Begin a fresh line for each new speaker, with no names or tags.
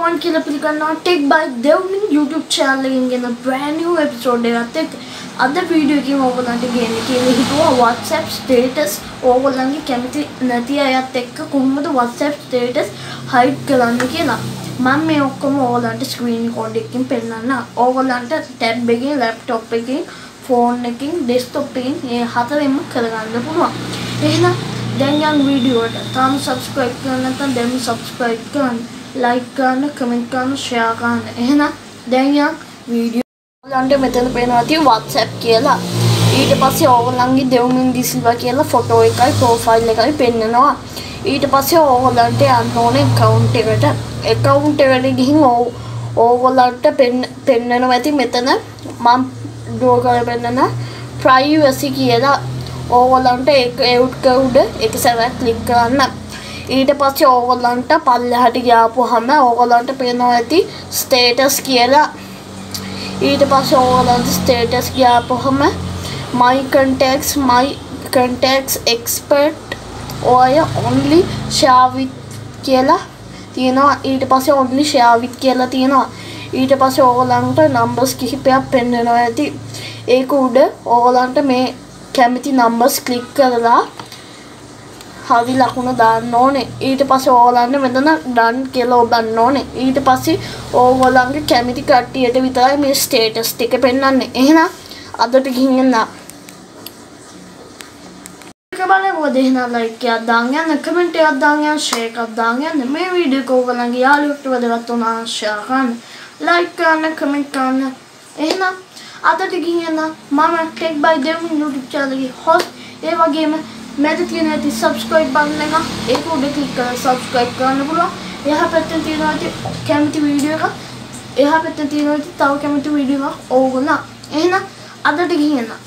everyone කියලා පිළිගන්නවා Tech by Devmin YouTube channel එකෙන් ගෙන brand new episode එකත් එක්ක අද වීඩියෝ එකකින් ඕගොල්ලන්ට ගේන්න කියලා හිතුවා WhatsApp status ඕගොල්ලන්ගේ කැමති නැති අයත් එක්ක කොහොමද WhatsApp status hide කරන්නේ කියලා මම මේ ඔක්කොම ඕගොල්ලන්ට screen record එකකින් පෙන්නන්න ඕගොල්ලන්ට tab එකකින් laptop එකකින් phone එකකින් desktop එකකින් මේ හතරෙන්ම කරගන්න පුළුවන් එහෙනම් දැන් යන වීඩියෝ එකට තාම subscribe කරන්න නැත්නම් දැන් subscribe කරන්න like කරන්න comment කරන්න share කරන්න එහෙනම් දැන් යන වීඩියෝ ඔයගොල්ලන්ට මෙතන පේනවා තියෙන WhatsApp කියලා ඊට පස්සේ ඕගොල්ලන්ගේ Devmin දිසිල්වා කියලා ෆොටෝ එකයි profile එකයි පෙන්නනවා ඊට පස්සේ ඕගොල්ලන්ට යන්න ඕනේ account එකට ගිහින් ඕගොල්ලන්ට පෙන්නනවා ඇති මෙතන මම draw කරලා පෙන්නන privacy කියලා ඕගොල්ලන්ට ඒක උඩ එක සැරයක් ක්ලික් කරන්න ඊට පස්සේ ඕගොල්ලන්ට පල්ලෙහාට ගියාපුවාම ඕගොල්ලන්ට පේනවා ඇති status කියලා ඊට පස්සේ ඕගොල්ලන්ට status ගියාපුවාම my contacts expert ඔය only share with කියලා තියෙනවා ඊට පස්සේ only share with කියලා තියෙනවා ඊට පස්සේ ඕගොල්ලන්ට numbers කිහිපයක් පෙන්වනවා ඇති ඒක උඩ ඕගොල්ලන්ට මේ කැමති numbers click කරලා හරි ලකුණ දාන්න ඕනේ ඊට පස්සේ ඕගොල්ලන්ට මෙතන done කියලා ඔබන්න ඕනේ ඊට පස්සේ ඕගොල්ලන්ගේ කැමති කට්ටියට විතරයි මේ status ටික පෙන්වන්නේ එහෙනම් අදට ගිහින් එන්න බලමු එහෙනම් like එකක් දාන්න යන්න comment එකක් දාන්න යන්න share එකක් දාන්න යන්න මේ වීඩියෝ එක ඕගොල්ලන්ගේ යාළුවෙක්ට වැදගත් වුණා share කරන්න like කරන්න comment කරන්න එහෙනම් අදට ගිහින් එන්න මම Tech by Devmin YouTube channel එකේ host ඒ වගේම මැද තියෙන ඇති subscribe button එක ඒක උඩ click කරලා subscribe කරන්න පුළුවන් එහා පැත්තෙන් තියෙනවා ඇති කැමති වීඩියෝ එකක් එහා පැත්තෙන් තියෙනවා ඇති තව කැමති වීඩියෝ එකක් ඕගොල්ලෝ එහෙනම් අදට ගිහින් එන්න